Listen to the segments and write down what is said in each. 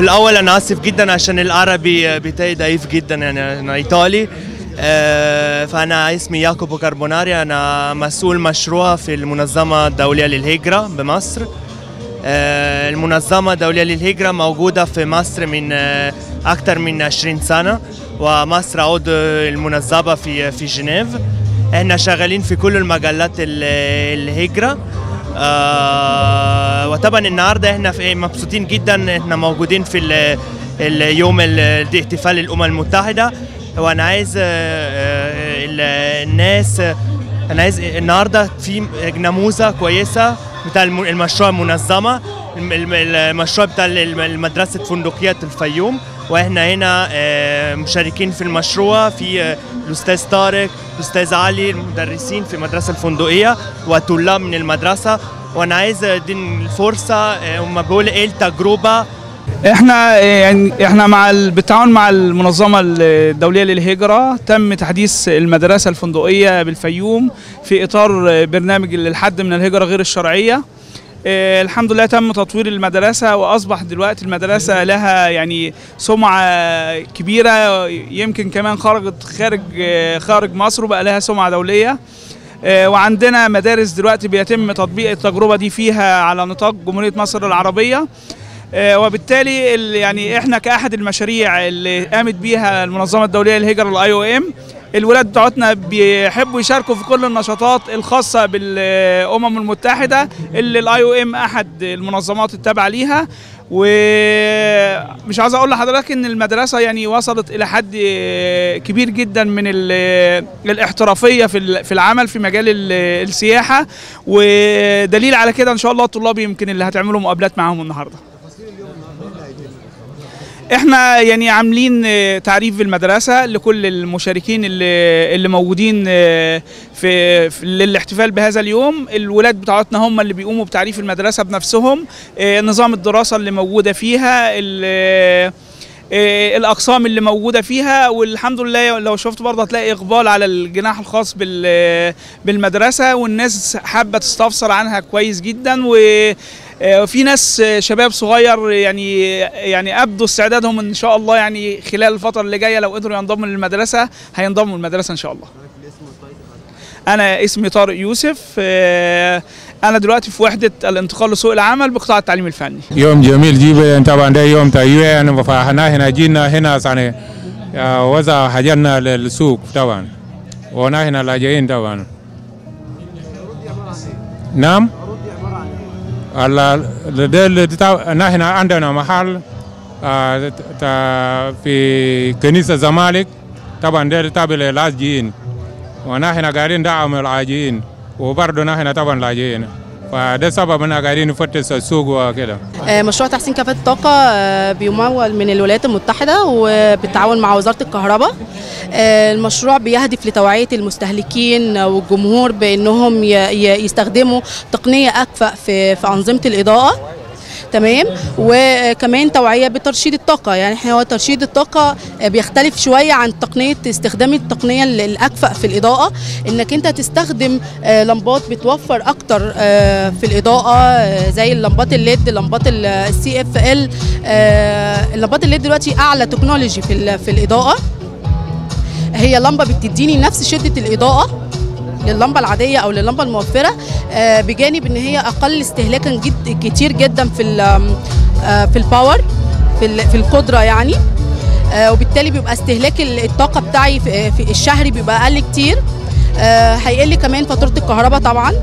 الأول أنا آسف جدا عشان العربي بتاعي ضعيف جدا، يعني أنا إيطالي. فأنا اسمي ياكوبو كاربوناري، أنا مسؤول مشروع في المنظمة الدولية للهجرة بمصر. المنظمة الدولية للهجرة موجودة في مصر من أكثر من 20 سنة، ومصر عضو المنظمة في جنيف. احنا شغالين في كل المجالات الهجرة. وطبعا النهارده احنا مبسوطين جدا احنا موجودين في اليوم احتفال الأمم المتحدة. وانا عايز الناس، انا عايز النهارده في نموذج كويسه بتاع المشروع المنظمه، المشروع بتاع مدرسه فندقيه الفيوم، واحنا هنا مشاركين في المشروع، في الاستاذ طارق، الاستاذ علي، المدرسين في المدرسه الفندقيه وطلاب من المدرسه. وانا عايز ادي الفرصه وما بقول ايه التجربه. احنا بالتعاون مع المنظمه الدوليه للهجره تم تحديث المدرسه الفندقيه بالفيوم في اطار برنامج للحد من الهجره غير الشرعيه. الحمد لله تم تطوير المدرسه، واصبح دلوقتي المدرسه لها يعني سمعه كبيره، يمكن كمان خرجت خارج مصر وبقى لها سمعه دوليه. وعندنا مدارس دلوقتي بيتم تطبيق التجربه دي فيها على نطاق جمهوريه مصر العربيه. وبالتالي يعني احنا كأحد المشاريع اللي قامت بيها المنظمة الدولية للهجرة IOM، الولاد بتوعتنا بيحبوا يشاركوا في كل النشاطات الخاصة بالأمم المتحدة اللي IOM أحد المنظمات التابعة ليها. ومش عايز اقول لحضرتك ان المدرسه يعني وصلت الى حد كبير جدا من الاحترافيه في العمل في مجال السياحه، ودليل على كده ان شاء الله الطلاب يمكن اللي هتعملوا مقابلات معاهم النهارده. احنا يعني عاملين تعريف بالمدرسه لكل المشاركين اللي موجودين في للاحتفال بهذا اليوم. الولاد بتاعتنا هم اللي بيقوموا بتعريف المدرسه بنفسهم، نظام الدراسه اللي موجوده فيها، الاقسام اللي موجوده فيها. والحمد لله لو شفت برضه هتلاقي اقبال على الجناح الخاص بالمدرسه، والناس حابه تستفسر عنها كويس جدا. وفي ناس شباب صغير يعني ابدوا استعدادهم ان شاء الله، يعني خلال الفتره اللي جايه لو قدروا ينضموا للمدرسه هينضموا للمدرسه ان شاء الله. انا اسمي طارق يوسف، أنا دلوقتي في وحدة الانتقال لسوق العمل بقطاع التعليم الفني. يوم جميل جدا طبعا، ده يوم تأيوان، فاحنا هنا جينا هنا يعني وزع حاجاتنا للسوق طبعا، ونحن لاجئين طبعا. نعم. نحن عندنا محل في كنيسة الزمالك طبعا، ده تابع للاجئين، ونحن قاعدين ندعم اللاجئين، وبرضه نحن طبعا لاجئين، فده سبب اننا قاعدين نفتش السوق وكده. مشروع تحسين كفاءة الطاقة بيمول من الولايات المتحدة وبالتعاون مع وزارة الكهرباء. المشروع بيهدف لتوعية المستهلكين والجمهور بأنهم يستخدموا تقنية أكفأ في أنظمة الإضاءة. تمام. وكمان توعيه بترشيد الطاقه، يعني احنا هو ترشيد الطاقه بيختلف شويه عن تقنيه استخدام التقنيه الاكفأ في الاضاءه، انك انت تستخدم لمبات بتوفر اكتر في الاضاءه، زي اللمبات الليد، لمبات CFL. اللمبات الليد دلوقتي اعلى تكنولوجي في الاضاءه، هي لمبه بتديني نفس شده الاضاءه لللمبه العاديه او لللمبه الموفره، بجانب ان هي اقل استهلاكا كتير جدا في الباور، في القدره يعني. وبالتالي بيبقى استهلاك الطاقه بتاعي في الشهري بيبقى اقل كتير. هيقل كمان فاتوره الكهرباء طبعا.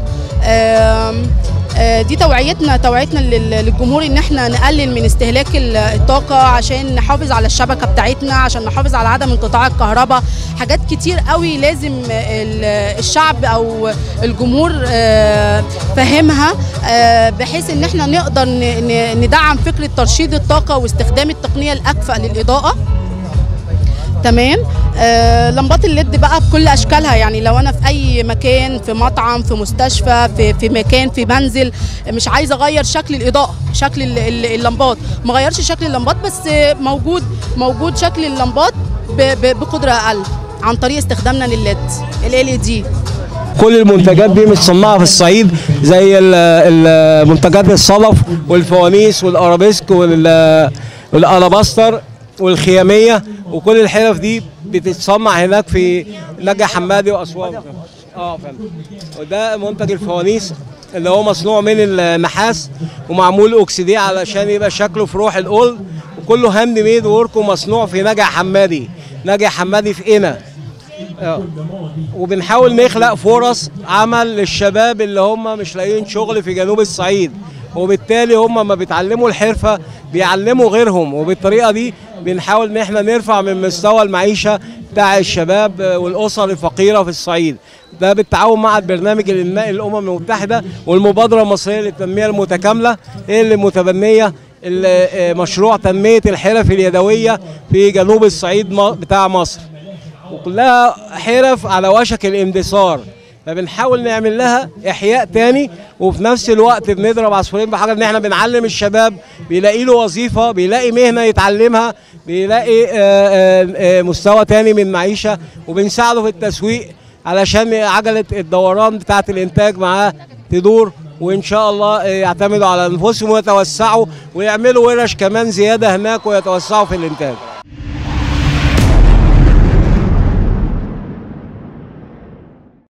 دي توعيتنا للجمهور ان احنا نقلل من استهلاك الطاقه عشان نحافظ على الشبكه بتاعتنا، عشان نحافظ على عدم انقطاع الكهرباء. حاجات كتير قوي لازم الشعب او الجمهور فهمها، بحيث ان احنا نقدر ندعم فكره ترشيد الطاقه واستخدام التقنيه الاكفأ للاضاءه. تمام. لمبات الليد بقى بكل اشكالها، يعني لو انا في اي مكان، في مطعم، في مستشفى، في مكان، في منزل، مش عايزه اغير شكل الاضاءه، شكل اللمبات، ما غيرش شكل اللمبات، بس موجود شكل اللمبات بقدره اقل عن طريق استخدامنا للليد LED. كل المنتجات دي متصنعه في الصعيد، زي المنتجات الصدف والفوانيس والارابيسك والالاباستر والخياميه، وكل الحرف دي بتتصنع هناك في نجع حمادي واسوان. فندم. وده منتج الفوانيس اللي هو مصنوع من النحاس ومعمول اوكسيديه علشان يبقى شكله في روح الاولد، وكله هاند ميد وورك ومصنوع في نجع حمادي. نجع حمادي في قنا. وبنحاول نخلق فرص عمل للشباب اللي هم مش لاقيين شغل في جنوب الصعيد، وبالتالي هم ما بيتعلموا الحرفه بيعلموا غيرهم، وبالطريقه دي بنحاول ان احنا نرفع من مستوى المعيشه بتاع الشباب والاسر الفقيره في الصعيد. ده بالتعاون مع البرنامج الانمائي للامم المتحده والمبادره المصريه للتنميه المتكامله اللي متبنيه مشروع تنميه الحرف اليدويه في جنوب الصعيد بتاع مصر، وكلها حرف على وشك الاندثار، فبنحاول نعمل لها احياء تاني، وفي نفس الوقت بنضرب عصفورين بحجر، ان احنا بنعلم الشباب بيلاقي له وظيفه، بيلاقي مهنه يتعلمها، بيلاقي مستوى تاني من معيشه، وبنساعده في التسويق علشان عجله الدوران بتاعه الانتاج معاه تدور، وان شاء الله يعتمدوا على انفسهم ويتوسعوا ويعملوا ورش كمان زياده هناك ويتوسعوا في الانتاج.